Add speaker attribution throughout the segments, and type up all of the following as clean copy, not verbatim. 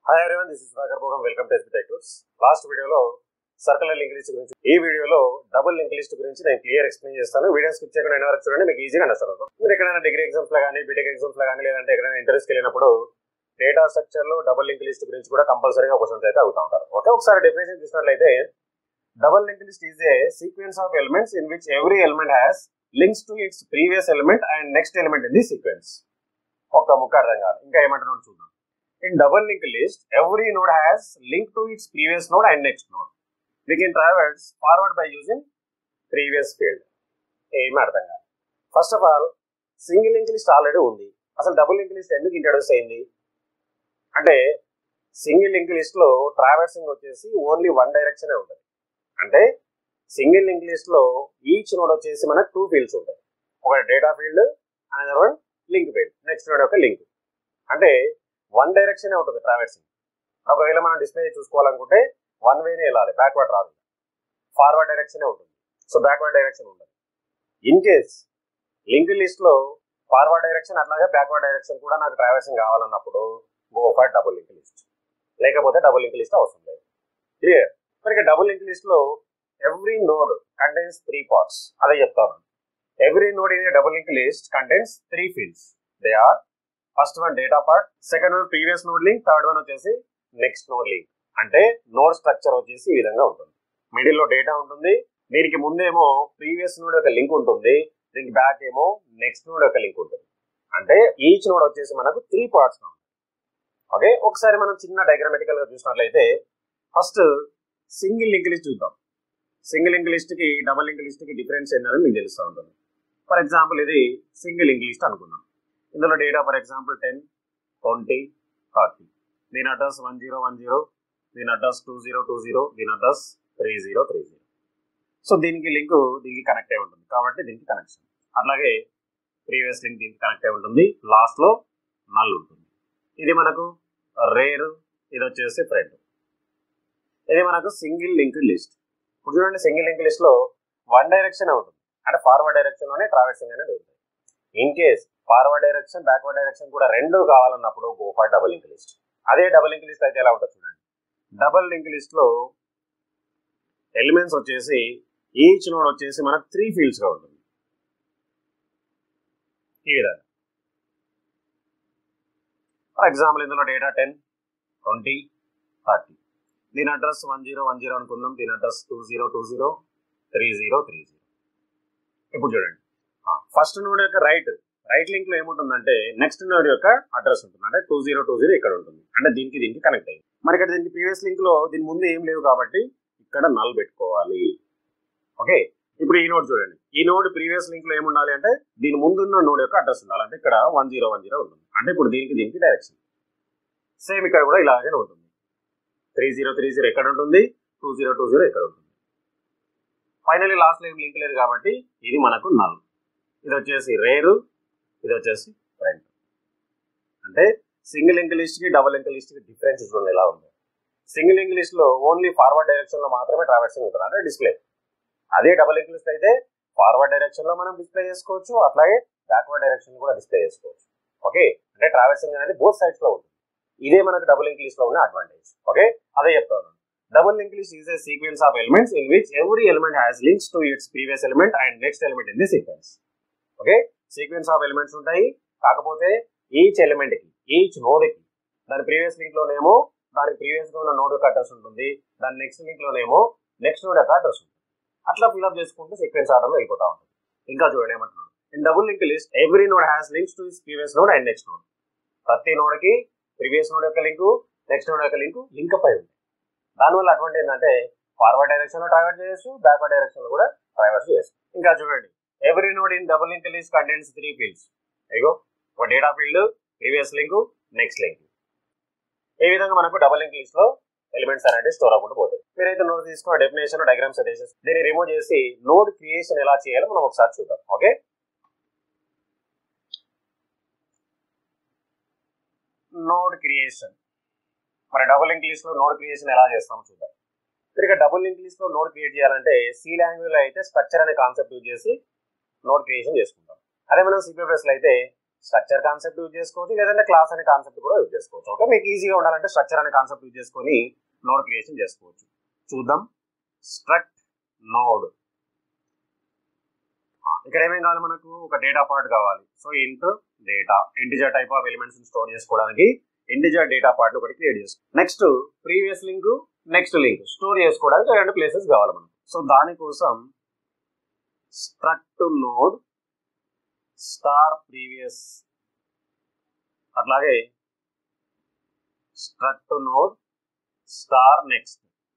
Speaker 1: Hi everyone, this is Raghar Bogam. Welcome to SB Tools. Last video lo circular linked list గురించి ఈ వీడియోలో double link list గురించి నేను clear explain చేస్తాను. Video skip చేయకుండా end వరకు చూడండి, మీకు ఈజీగా అండర్స్టాండ్ అవుతుంది. మీరు ఎక్కడైనా డిగ్రీ ఎగ్జామ్స్ లో కానీ బీటెక్ ఎగ్జామ్స్ లో కానీ లేదంటే ఎక్కడైనా ఇంటర్వ్యూస్కి వెళ్ళినప్పుడు డేటా స్ట్రక్చర్ లో డబుల్ లింక్ లిస్ట్ గురించి కూడా కంపల్సరీగా క్వశ్చన్స్ అయితే అవుతా ఉంటారు. ఓకే, ఒకసారి డెఫినేషన్ చూసినట్లయితే double link list is a sequence of elements in which every element has links to its previous element and next element in the sequence. ఒక ముక్క అర్థం కాదు, ఇంకా ఏమంటున్నాను చూద్దాం. In double linked list, every node has link to its previous node and next node. We can traverse forward by using previous field. First of all, single linked list already undi. Asal double linked list enduku introduce ayindi ante single linked list lo traversing vachesi only one direction e untadi. Ante single linked list lo each node vachesi manaku two fields untayi. Oka data field, another one link field. Next node oka link. Ante one direction ఉంటుంది traversing. ఒకవేళ మనం display చూసుకోవాలనుకుంటే one వేనే వెళ్ళాలి, backward రాదు, forward direction ఉంటుంది. So backward direction ఉండదు. In case link list లో forward direction అట్లాగే backward direction కూడా నాకు ట్రావెర్సింగ్ కావాలన్నప్పుడు go for double link list, లేకపోతే డబుల్ లింక్ లిస్ట్ అవసరం లేదు. క్లియర్? మరి డబుల్ లింక్ లిస్ట్ లో every node contains three parts. అదే చెప్తాను. Every node in double link list contains three fields. They are first one data part, second one previous node link, third one వచ్చేసి next node link. అంటే node structure వచ్చేసి ఈ విధంగా ఉంటుంది. Middle లో data ఉంటుంది, దీనికి ముందేమో ప్రీవియస్ నోడ్ యొక్క లింక్ ఉంటుంది, దీనికి బ్యాక్ ఏమో నెక్స్ట్ నోడ్ యొక్క లింక్ ఉంటుంది. అంటే ఈచ్ నోడ్ వచ్చేసి మనకు త్రీ పార్ట్స్ ఉంటుంది. ఓకే, ఒకసారి మనం చిన్న డయాగ్రామటికల్ గా చూసినట్లయితే ఫస్ట్ సింగిల్ లింక్ లిస్ట్ చూద్దాం. సింగిల్ లింక్ లిస్ట్ కి డబుల్ లింక్ లిస్ట్ కి డిఫరెన్స్ ఏంటని మీకు తెలుస్తూ ఉంటుంది. ఫర్ ఎగ్జాంపుల్ ఇది సింగిల్ లింక్ లిస్ట్ అనుకుందాం. ఇందులో డేటా ఫర్ ఎగ్జాంపుల్ 10, 20, 30. దీని అడ్రస్ 1010, దీని అడ్రస్ 2020, దీని అడ్రస్ 3030. సో దీనికి లింక్ దీనికి కనెక్ట్ అయి ఉంటుంది కాబట్టి దీనికి కనెక్షన్. అట్లాగే ప్రీవియస్ లింక్ దీనికి కనెక్ట్ అయి ఉంటుంది, లాస్ట్ లో నల్ ఉంటుంది. ఇది మనకు రేర్, ఇది వచ్చేసి ఫ్రెండ్. ఇది మనకు సింగిల్ లింక్ లిస్ట్. ఇప్పుడు చూడండి, సింగిల్ లింక్ లిస్ట్ లో వన్ డైరెక్షన్ ఉంటుంది, అంటే ఫార్వర్డ్ డైరెక్షన్ లోనే ట్రావెర్సింగ్ అనేది ఉంటుంది. In case forward direction backward direction కూడా రెండు కావాలన్నప్పుడు go for double link list. అదే డబుల్ లింక్ లిస్ట్ అయితే ఎలా ఉంటుంది చూడండి. డబుల్ లింక్ లిస్ట్ లో ఎలిమెంట్స్ వచ్చేసి ఈచ్ నోడ్ వచ్చేసి మనకు త్రీ ఫీల్డ్స్ గా ఉంటుంది. ఈ విధంగా ఫర్ ఎగ్జాంపుల్ ఇందులో డేటా 10, 20, 30. దీని అడ్రస్ 1010 అనుకుందాం, దీని అడ్రస్ 2020, 3030. ఇప్పుడు చూడండి, ఫస్ట్ నోడ్ యొక్క రైట్ లింక్ లో ఏముంటుందంటే నెక్స్ట్ నోడ్ యొక్క అడ్రస్ ఉంటుంది, అంటే 2020 ఇక్కడ ఉంటుంది, అంటే దీనికి కనెక్ట్ అయ్యింది. మరి ఇక్కడ దీనికి ప్రీవియస్ లింక్ లో దీని ముందు ఏం లేవు కాబట్టి ఇక్కడ నల్ పెట్టుకోవాలి. ఓకే, ఇప్పుడు ఈ నోడ్ చూడండి, ఈ నోడ్ ప్రీవియస్ లింక్ లో ఏముండాలి అంటే దీని ముందున్న నోడ్ యొక్క అడ్రస్ ఉండాలి, అంటే ఇక్కడ 1010 ఉంటుంది, అంటే ఇప్పుడు దీనికి డైరెక్షన్. సేమ్ ఇక్కడ కూడా ఇలాగే ఉంటుంది, 3030 ఎక్కడ ఉంటుంది, 2020 ఎక్కడ ఉంటుంది. ఫైనల్లీ లాస్ట్ లో ఏం లింక్ లేదు కాబట్టి ఇది మనకు నల్. ఇది వచ్చేసి రేరు, ఇది వచ్చేసి ఫ్రెండ్. అంటే సింగిల్ లింక్ లిస్ట్ కి డబుల్ లింక్ లిస్ట్ కి డిఫరెన్స్ చూడండి ఎలా ఉంది. సింగిల్ లింక్ లిస్ట్ లో ఓన్లీ ఫార్వర్డ్ డైరెక్షన్ లో మాత్రమే ట్రావెర్సింగ్ ఉంటుంది, అంటే డిస్ప్లే. అదే డబుల్ లింక్ లిస్ట్ అయితే ఫార్వర్డ్ డైరెక్షన్ లో మనం డిస్ప్లే చేసుకోవచ్చు, అట్లాగే బ్యాక్వర్డ్ డైరెక్షన్ కూడా డిస్ప్లే చేసుకోవచ్చు. ఓకే, అంటే ట్రావెర్సింగ్ అనేది బోత్ సైడ్స్ లో ఉంటుంది. ఇదే మనకు డబుల్ లింక్ లిస్ట్ లో ఉన్న అడ్వాంటేజ్. ఓకే, అదే చెప్తాను. Double linked list is a sequence of elements in which every element has links to its previous element and next element in the sequence. Okay, sequence of elements ఉంటాయి, కాకపోతే each element కి each node కి దాని previous link లోనేమో దానికి previous గా ఉన్న node యొక్క address ఉంటుంది, దాని నెక్స్ట్ లింక్ లోనేమో నెక్స్ట్ నోడ్ యొక్క అడ్రస్ ఉంటుంది. అట్లా ఫిల్అప్ చేసుకుంటే సీక్వెన్స్ ఆర్డర్ లో అయిపోతా ఉంటుంది. ఇంకా చూడండి ఏమంటున్నాడు, in double link list every node has links to its previous node and next node. ప్రతి నోడ్ కి ప్రీవియస్ నోడ్ యొక్క లింక్, నెక్స్ట్ నోడ్ యొక్క లింక్ లింక్ పై ఉంది. దానివల్ల అడ్వాంటేజ్ ఏంటంటే ఫార్వర్డ్ డైరెక్షన్ లో ట్రావెర్స్ చేయొచ్చు, బ్యాక్వర్డ్ డైరెక్షన్ లో కూడా ట్రావెర్స్ చేయొచ్చు. ఇంకా చూడండి, every node in double link list contains three fields. అయ్యో, ఒక data field, previous link, next link. ఈ విధంగా మనకు డబుల్ లింక్ లిస్ట్ లో ఎలిమెంట్స్ అనేది స్టోర్ అవ్వకుండా పోతాయి. మీరైతే నోట్ తీసుకున్న డెఫినేషన్, డయాగ్రామ్స్ సజెషన్స్ దీన్ని రిమూవ్ చేసి నోడ్ క్రియేషన్ ఎలా చేయాలో మనం ఒకసారి చూద్దాం. Okay, node creation. మరి డబుల్ లింక్ లిస్ట్ లో నోడ్ క్రియేషన్ ఎలా చేస్తామో చూద్దాం. ఇక్కడ డబుల్ లింక్ లిస్ట్ లో నోడ్ క్రియేట్ చేయాలంటే సి లాంగ్వేజ్ లో అయితే స్ట్రక్చర్ అనే కాన్సెప్ట్ యూజ్ చేసి నోడ్ క్రియేషన్ చేసుకుంటాం. అదే మనం C++ లో అయితే స్ట్రక్చర్ కాన్సెప్ట్ యూజ్ చేసుకోవచ్చు, లేదంటే క్లాస్ అనే కాన్సెప్ట్ కూడా యూజ్ చేసుకోవచ్చు. ఓకే, మీకు ఈజీగా ఉండాలంటే స్ట్రక్చర్ అనే కాన్సెప్ట్ యూజ్ చేసుకొని నోడ్ క్రియేషన్ చేసుకోవచ్చు. చూద్దాం. Struct node. ఇక్కడ ఏమేం కావాలి మనకు? ఒక డేటా పార్ట్ కావాలి. So int data, integer type of elements store చేసుకోవడానికి ఇంటిజర్ డేటా పార్ట్ ఒకటి క్రియేట్ చేసుకోవాలి. Next previous link, next link store చేసుకోవడానికి 2 ప్లేసెస్ కావాలి మనకు. సో దానికోసం స్ట్రక్ట్ నోడ్ స్టార్ ప్రీవియస్, అట్లాగే స్ట్రక్ట్ నోడ్ స్టార్ నెక్స్ట్.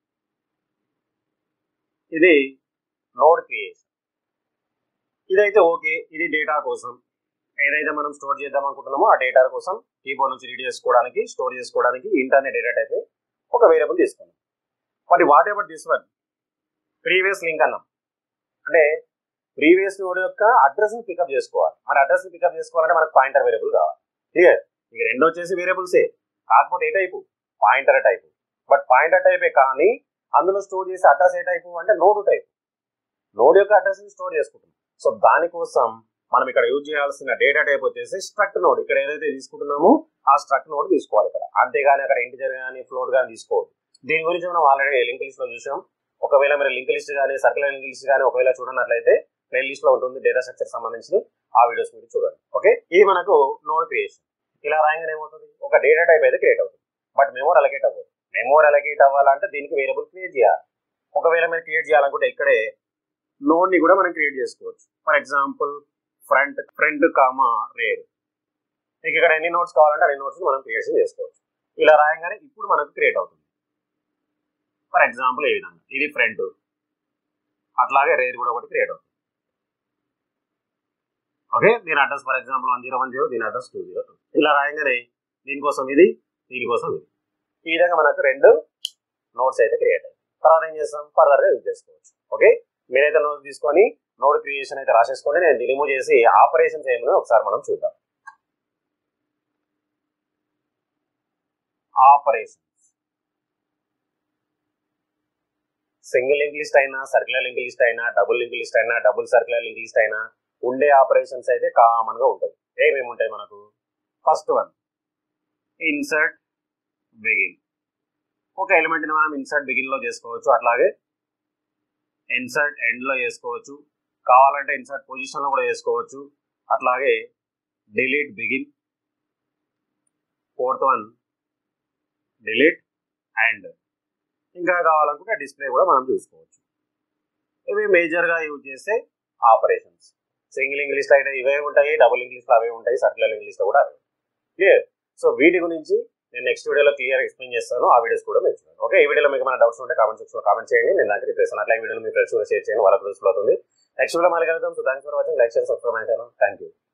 Speaker 1: ఇది నోడ్ క్రియేషన్. ఇదైతే ఓకే. ఇది డేటా కోసం, ఏదైతే మనం స్టోర్ చేద్దాం అనుకుంటున్నామో ఆ డేటా కోసం కీబోర్డ్ నుంచి రీడ్ చేసుకోవడానికి, స్టోర్ చేసుకోవడానికి ఇంటర్నెట్ డేటా టైప్ ఒక వేరియబుల్ తీసుకున్నాం. మరి whatever this one previous link అన్నాం అంటే ప్రీవియస్ నోడ్ యొక్క అడ్రస్ ని పికప్ చేసుకోవాలి. మరి అడ్రస్ ని పికప్ చేసుకోవాలంటే మనకు పాయింటర్ వేరియబుల్ కావాలి. క్లియర్? ఇక రెండు వచ్చేసి వేరియబుల్సే, కాకపోతే ఏ type? Pointer type. But pointer టైపే, కానీ అందులో స్టోర్ చేసే అడ్రస్ ఏ టైపు అంటే నోడ్ టైపు. నోడ్ యొక్క అడ్రస్ ని స్టోర్ చేసుకుంటున్నాం. సో దానికోసం మనం ఇక్కడ యూజ్ చేయాల్సిన డేటా టైప్ వచ్చేసి స్ట్రక్ట్ నోడ్. ఇక్కడ ఏదైతే తీసుకుంటున్నామో ఆ స్ట్రక్ట్ నోడ్ తీసుకోవాలి ఇక్కడ. అంతేగాని అక్కడ ఇంటిజర్ కానీ ఫ్లోట్ కానీ తీసుకోవద్దు. దీని గురించి మనం ఆల్రెడీ లింక్ లిస్ట్ లో చూసాం. ఒకవేళ మీరు లింక్ లిస్ట్ కానీ సర్కిల్ లింక్ లిస్ట్ కానీ ఒకవేళ చూడనట్లయితే ప్లే లిస్ట్ లో ఉంటుంది, డేటా స్ట్రక్చర్ సంబంధించి ఆ వీడియోస్ మీరు చూడండి. ఓకే, ఇది మనకు నోడ్ క్రియేషన్. ఇలా రాయంగానే ఏమవుతుంది? ఒక డేటా టైప్ అయితే క్రియేట్ అవుతుంది, బట్ మెమోరీ అలొకేట్ అవ్వదు. మెమోరీ అలొకేట్ అవ్వాలంటే దీనికి వేరియబుల్ క్రియేట్ చేయాలి. ఒకవేళ మీరు క్రియేట్ చేయాలనుకుంటే ఇక్కడే నోడ్ ని కూడా మనం క్రియేట్ చేసుకోవచ్చు. For example front comma rear. మీకు ఇక్కడ ఎన్ని నోట్స్ కావాలంటే అన్ని నోట్స్ మనం క్రియేషన్ చేసుకోవచ్చు. ఇలా రాయంగానే ఇప్పుడు మనకు క్రియేట్ అవుతుంది. ఫర్ ఎగ్జాంపుల్ ఈ విధంగా ఇది ఫ్రంట్, అట్లాగే రేర్ కూడా ఒకటి క్రియేట్ అవుతుంది. ఓకే, దీని అడ్రస్ ఫర్ ఎగ్జాంపుల్ 1010, దీని అడ్రస్ 202. ఇలా రాయంగానే దీనికోసం ఇది, దీనికోసం ఇది. ఈ విధంగా మనకు 2 నోట్స్ అయితే క్రియేట్ అయ్యాయి. తర్వాత ఏం చేస్తాం? ఫర్దర్ గా యూజ్ చేసుకోవచ్చు. ఓకే, మీరైతే నోట్ తీసుకొని నోడ్ క్రియేషన్ అయితే రాసేసుకోండి. నేను రిమూవ్ చేసి ఆపరేషన్స్ ఏమో ఒకసారి మనం చూద్దాం. ఆపరేషన్స్ సింగిల్ లింక్ లిస్ట్ అయినా, సర్క్యులర్ లింక్ లిస్ట్ అయినా, డబుల్ లింక్ లిస్ట్ అయినా, డబుల్ సర్క్యులర్ లింక్ లిస్ట్ అయినా ఉండే ఆపరేషన్స్ అయితే కామన్ గా ఉంటుంది. ఏమేమి ఉంటాయి మనకు? First one insert begin. ఒక ఎలిమెంట్ ని మనం ఇన్సర్ట్ బిగిన్ లో చేసుకోవచ్చు, అట్లాగే ఇన్సర్ట్ ఎండ్ లో చేసుకోవచ్చు, కావాలంటే ఇన్సర్ట్ పొజిషన్ లో కూడా చేసుకోవచ్చు, అట్లాగే delete begin. Fourth one delete end. ఇంకా కావాలనుకుంటే డిస్ప్లే కూడా మనం చూసుకోవచ్చు. ఇవి మేజర్ గా యూజ్ చేసే ఆపరేషన్స్. సింగిల్ లింక్ లిస్ట్ అయితే ఇవే ఉంటాయి, డబుల్ లింక్ లిస్ట్ అవే ఉంటాయి, సర్క్యులర్ లింక్ లిస్ట్ కూడా అవే. క్లియర్? సో వీటి గురించి నేను నెక్స్ట్ వీడియోలో క్లియర్ ఎక్స్ప్లెయిన్ చేస్తాను. ఆ వీడియోస్ కూడా మీరు చూడండి. ఓకే, ఈ వీడియోలో మీకు ఏమైనా డౌట్స్ ఉంటే కామెంట్ సెక్షన్ లో కామెంట్ చేయండి, నేను దానికి రిప్లై ఇస్తాను. అట్లా ఈ వీడియోలో మీ ఫ్రెండ్స్ కూడా షేర్ చేయండి, వాళ్ళకి యూస్ఫుల్ అవుతుంది. నెక్స్ట్ వీడియో మళ్ళీ కలుద్దాం. So thanks for watching. Like చేయండి, సబ్స్క్రైబ్ చేయండి. Thank you.